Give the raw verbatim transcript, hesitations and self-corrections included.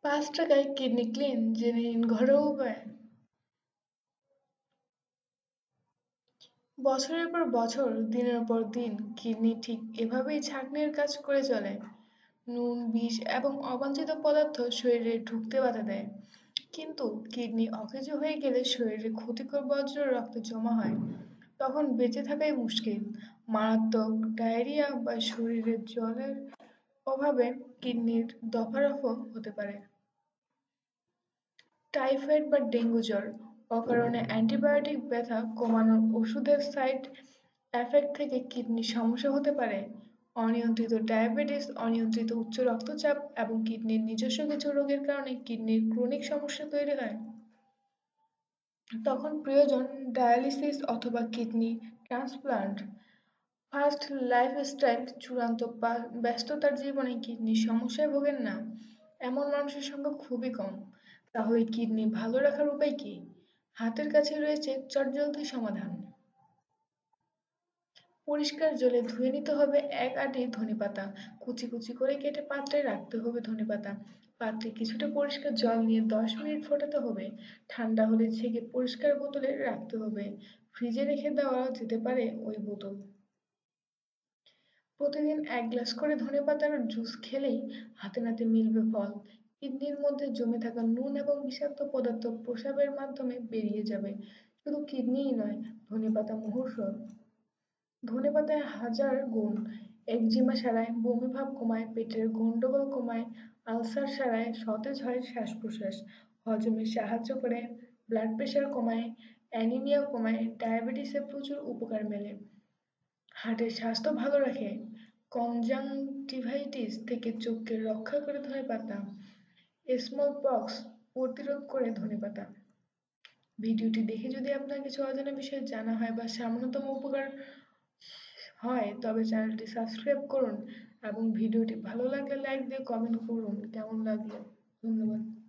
পাঁচ টাকায় kidney clean জেনে নিন ঘরোয়া উপায়। বছরের পর বছর, দিনের পর দিন কিডনি ঠিক এভাবেই ছাঁকনির কাজ করে চলে। নুন, বিষ এবং অবাঞ্ছিত পদার্থ শরীরে ঢুকতে বাধা দেয়। কিন্তু কিডনি অকেজো হয়ে গেলে শরীরে ক্ষতিকর বর্জ্য রক্তে জমা হয়। তখন বেঁচে থাকাই মুশকিল। মারাত্মক ডায়রিয়া বা শরীরের জলের অভাবে কিডনির দফারফা হতে পারে। টাইফয়েড বা ডেঙ্গু জ্বর, অকারণে অ্যান্টিবায়োটিক ব্যথা কমানোর ওষুধের সাইড এফেক্ট থেকে কিডনির সমস্যা হতে পারে। অনিয়ন্ত্রিত ডায়াবেটিস, অনিয়ন্ত্রিত উচ্চ রক্তচাপ এবং কিডনির নিজস্ব কিছু রোগের কারণে কিডনির ক্রনিক সমস্যা তৈরি হয়। তখন প্রয়োজন ডায়ালিসিস অথবা কিডনি ট্রান্সপ্লান্ট। ফাস্ট লাইফস্টাইল, চূড়ান্ত বা- ব্যস্ততার জীবনে কিডনির সমস্যায় ভোগেন না এমন মানুষের সংখ্যা খুবই কম। তাহলে কিডনি ভালো রাখার উপায় কি? হাতের কাছে রয়েছে চটজলদি সমাধান। পরিষ্কার জলে ধুয়ে নিতে হবে এক আঁটি ধনেপাতা। কুচি কুচি করে কেটে পাত্রে রাখতে হবে ধনেপাতা। পাত্রে কিছুটা পরিষ্কার জল নিয়ে দশ মিনিট ফোটাতে হবে। ঠান্ডা হলে ছেঁকে পরিষ্কার বোতলে রাখতে হবে। ফ্রিজে রেখে দেওয়া যেতে পারে ওই বোতল। প্রতিদিন এক গ্লাস করে ধনেপাতার জুস খেলেই হাতে নাতে মিলবে ফল। কিডনির মধ্যে জমে থাকা নুন এবং বিষাক্ত পদার্থ প্রস্রাবের মাধ্যমে বেরিয়ে যাবে। শুধু কিডনিই নয়, ধনেপাতা মহৌষধ। ধনেপাতায় হাজার গুণ। একজিমা সারায়, বমিভাব কমায়, পেটের গন্ডগোল কমায়, আলসার সারায়, সতেজ হয় শ্বাস প্রশ্বাস, হজমে সাহায্য করে, ব্লাড প্রেশার কমায়, অ্যানিমিয়া কমায়, ডায়াবেটিসে প্রচুর উপকার মেলে। হার্টের স্বাস্থ্য ভালো রাখে, কনজাংটিভাইটিস থেকে চোখকে রক্ষা করে ধনেপাতা, স্মল পক্স প্রতিরোধ করে ধনেপাতা। ভিডিওটি দেখে যদি আপনার কিছু অজানা বিষয় জানা হয় বা সামান্যতম উপকার হয় তবে চ্যানেলটি সাবস্ক্রাইব করুন এবং ভিডিওটি ভালো লাগলে লাইক দিয়ে কমেন্ট করুন কেমন লাগলো। ধন্যবাদ।